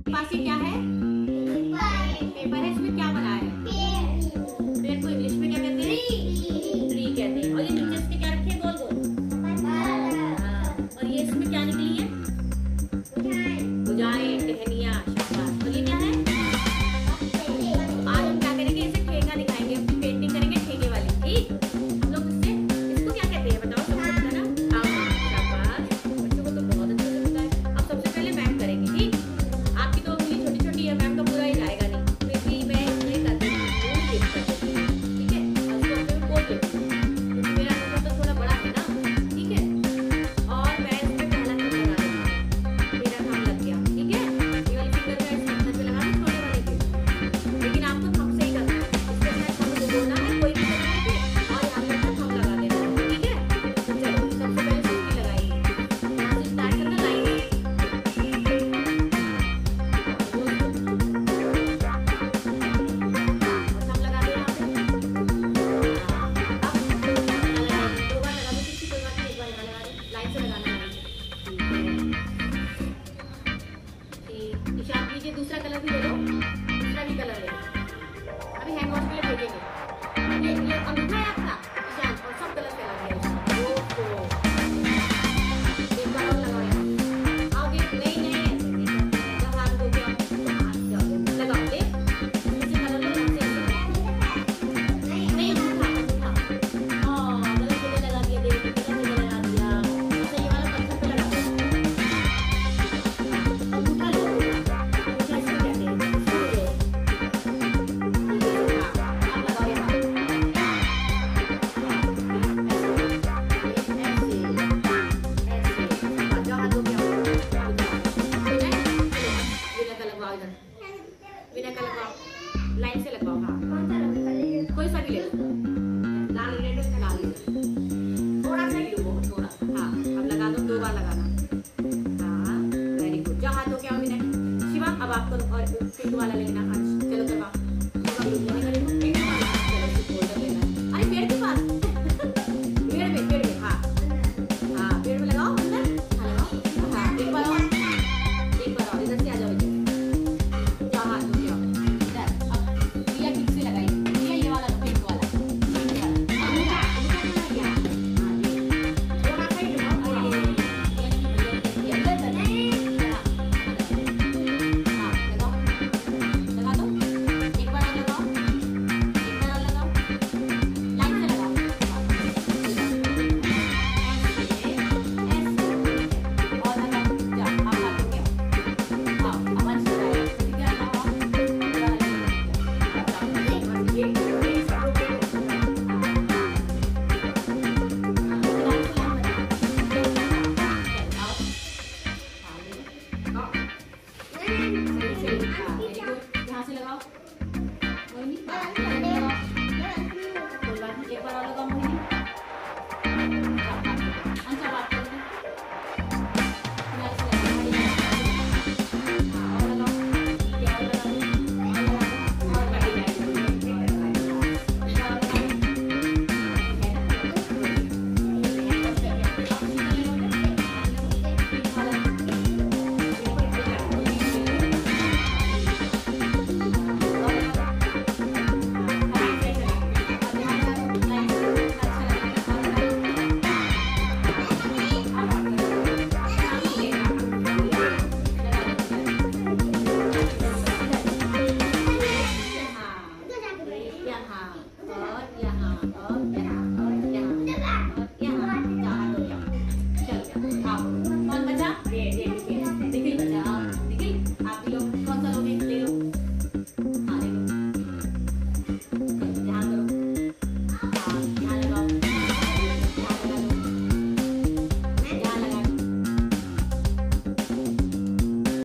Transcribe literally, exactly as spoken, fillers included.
पास ये क्या है? पेपर है। इसमें क्या बना है? पेड़ को इंग्लिश में क्या कहते हैं? ट्री कहते हैं। और ये नीचे इसके क्या रखे हैं? गोल गोल। हाँ। और ये इसमें क्या निकली है? भुजाएं, टहनियाँ। शाबाश। और ये क्या है? आज हम क्या करेंगे? इसे ठेका दिखाएंगे, अपनी पेंटिंग करेंगे ठेके वाली। ठीक, हम लोग इससे इसको क्या कहते हैं बताओ? सबको पता ना? शाबाश, बच्चों को तो बहुत अच्छा से पता है। अब सबसे पहले मैम करेंगे। ठीक, आपकी तो उंगली छोटी छोटी है, मैम का पूरा ही जाएगा नहीं, फिर भी मैं ये कर देती हूँ। ठीक है, और इसको मैं बोल देती हूँ क्योंकि मेरा अंगूठा तो थोड़ा बड़ा है ना। ठीक है, और मैं इसमें पहला थंब लगा देती हूँ। मेरा थंब लग गया। ठीक है, ये वाली फिंगर का इस हाथ पे लगा दो, छोटे वाले पे। लेकिन आपको थंब से ही करना है, इसके साथ थंब डुबोना है, कोई भी तरीके से, और यहाँ पे थंब लगा देना है। ठीक है, तो चलो सबसे पहले सूखी लगाइए। यहाँ से स्टार्ट करना लाइन से। दूसरा कलर भी ले लो, दूसरा भी कलर ले लो। अभी हैंड वॉश के लिए भेजेंगे। ये ये अंगूठा है आपका ईशान, और सब कलर से लग गया। ओहो, एक बार और लगाओ यार। आओ देख, नहीं नहीं ऐसे नहीं, जब हाथ धो के आओ तो हाथ से आओ, लगाओ दे। नीचे कलर लो, यहाँ से नहीं नहीं अंगूठा अंगूठा। हाँ, गलत जगह लगा दिया, देख गलत जगह लगा दिया। अच्छा, ये वाला पत्थर पे लगा दो। अंगूठा लो, बिना कलर लगाओ, लाइन से लगाओ। हाँ, कोई सा भी ले लो, लाल रेड लाल, थोड़ा सा ही डुबो, थोड़ा। हाँ, अब लगा दो, दो बार लगाना। हाँ, वेरी गुड। जाओ हाथों के आओ विनय। शिवा, अब आपको और पिंक वाला लेना। अच्छा, चलो करवाओ। चलो लेना। अरे पेड़ के पास, पेड़ में, पेड़ में। हाँ हाँ, पेड़ में लगाओ अंदर। हाँ लगाओ। हाँ, एक बार और, एक बार और इधर से आ जाओ। यहाँ और यहाँ और